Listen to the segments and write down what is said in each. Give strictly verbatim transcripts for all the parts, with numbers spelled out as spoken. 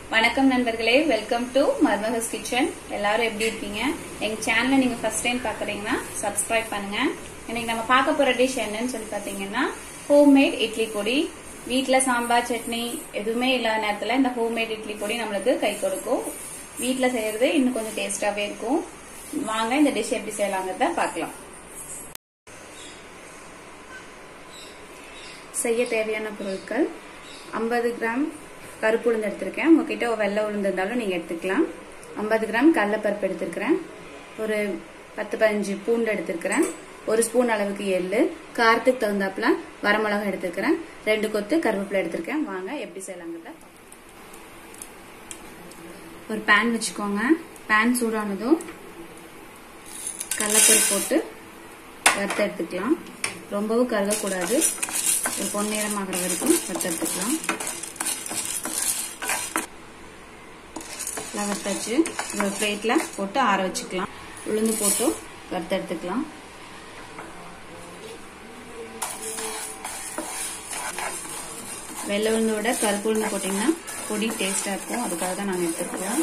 வணக்கம் நண்பர்களே, welcome to மர்மஹஸ் kitchen. எல்லாரும் எப்படி இருக்கீங்க? எங்க சேனலை நீங்க ஃபர்ஸ்ட் டைம் பாக்குறீங்கன்னா சப்ஸ்கிரைப் பண்ணுங்க. இன்னைக்கு நம்ம பார்க்க போற டிஷ் என்னன்னு சொல்லி பாத்தீங்கன்னா ஹோம்மேட் இட்லி பொடி. வீட்ல சாம்பார் சட்னி எதுவுமே இல்லாத நேரத்துல இந்த ஹோம்மேட் இட்லி பொடி நம்மளுக்கு கை கொடுக்கும். வீட்ல செய்யறது இன்னும் கொஞ்சம் டேஸ்டாவே இருக்கும். வாங்க இந்த டிஷ் எப்படி செய்யலாங்கிறத பார்க்கலாம். செய்ய தேவையான பொருட்கள்: ஐம்பது கிராம் கருப்பு உளுந்து எடுத்திருக்கேன். உங்ககிட்ட வெள்ளை உளுந்து இருந்தாலும் நீங்க எடுத்துக்கலாம். ஐம்பது கிராம் கடலைப்பருப்பு எடுத்திருக்கிறேன். ஒரு பத்து பதினஞ்சு பூண்டு எடுத்திருக்கிறேன். ஒரு ஸ்பூன் அளவுக்கு எள்ளு, காரத்துக்கு தகுந்தாப்புல வரமிளகாய் எடுத்திருக்கிறேன். ரெண்டு கொத்து கருவேப்பிலை எடுத்திருக்கேன். வாங்க எப்படி செய்யலாங்கிறத. ஒரு பேன் வச்சுக்கோங்க. பேன் சூடானதும் கடலைப்பருப்பு போட்டு வறுத்து எடுத்துக்கலாம். ரொம்பவும் கருகக்கூடாது. ஒரு பொன்னிறம் ஆகிற வரைக்கும் வறுத்து எடுத்துக்கலாம். வறுத்தாச்சு. ஒரு பிளேட்ல போட்டு ஆற வச்சுக்கலாம். உளுந்து போட்டு வறுத்து எடுத்துக்கலாம். வெள்ளை உளுந்தோட கருப்பு உளுந்து போட்டீங்கன்னா பொடி டேஸ்டா இருக்கும். அதுக்காக தான் நாங்க எடுத்துருக்கோம்.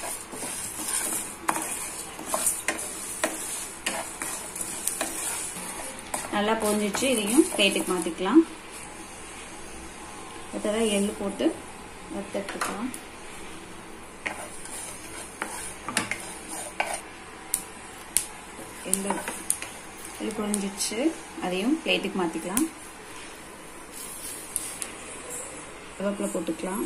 நல்லா பொரிஞ்சிச்சு. இதையும் பிளேட்டுக்கு மாத்திக்கலாம். அடுத்ததான் எள்ளு போட்டு வறுத்து எடுத்துக்கலாம். எள்ளு எள்ளு பொரிஞ்சிச்சு. அதையும் பிளேட்டுக்கு மாத்திக்கலாம். கருவேப்பிலை போட்டுக்கலாம்.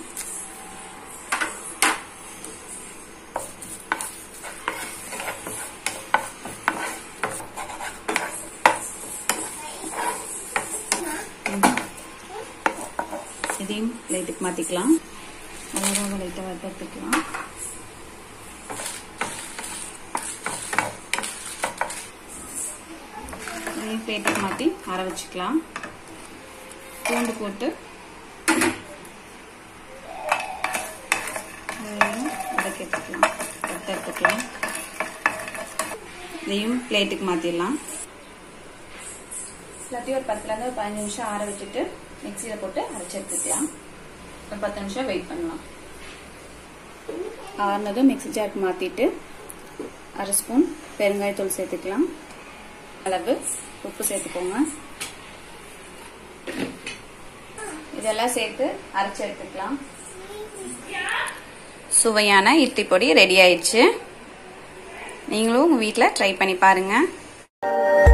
இதையும் பிளேட்டுக்கு மாத்திக்கலாம். நல்லா லைட்டா வறுத்துக்கலாம். பிளேட்டுக்கு மாத்தி அர வச்சுக்கலாம். பூண்டு போட்டு வதக்கி எடுத்துக்கலாம். வறுத்து எடுத்துக்கலாம். இதையும் பிளேட்டுக்கு மாத்திடலாம். எல்லாத்தையும் ஒரு பத்துல இருந்து ஒரு பதினஞ்சு நிமிஷம் ஆற வச்சுட்டு மிக்சியில போட்டு அரைச்சு எடுத்துக்கலாம். ஒரு பத்து நிமிஷம் வெயிட் பண்ணலாம். ஆறுனதும் மிக்சி ஜாருக்கு மாத்திட்டு அரை ஸ்பூன் பெருங்காயத்தூள் சேர்த்துக்கலாம். அளவு உப்பு சேர்த்துக்கோங்க. இதெல்லாம் சேர்த்து அரைச்சு எடுத்துக்கலாம். சுவையான இட்லி பொடி ரெடி ஆயிடுச்சு. நீங்களும் உங்க வீட்டில் ட்ரை பண்ணி பாருங்க.